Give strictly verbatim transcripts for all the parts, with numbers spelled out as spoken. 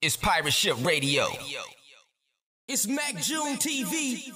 It's Pirate Ship Radio. It's Mack June T V.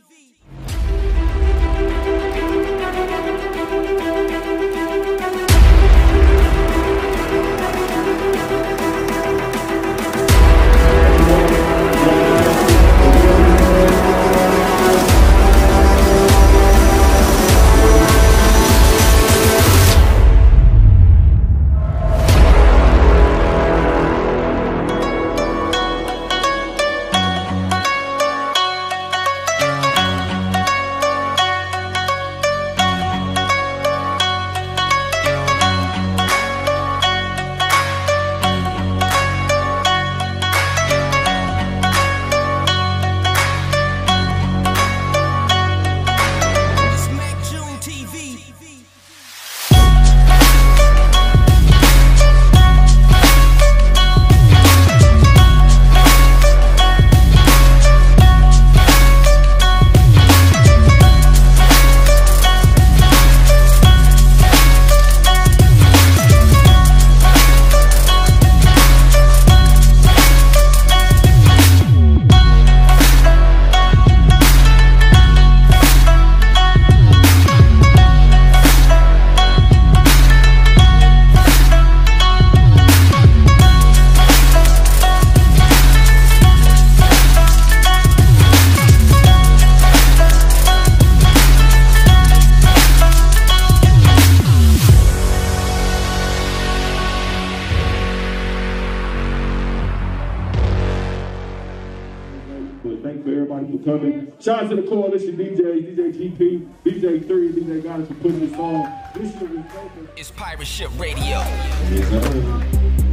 Thanks for everybody for coming. Shout out to the Coalition D Js, D J G P, D J Thier, D J Goddess for putting this on. This is the result of It's Pirate Ship Radio. Yes, sir.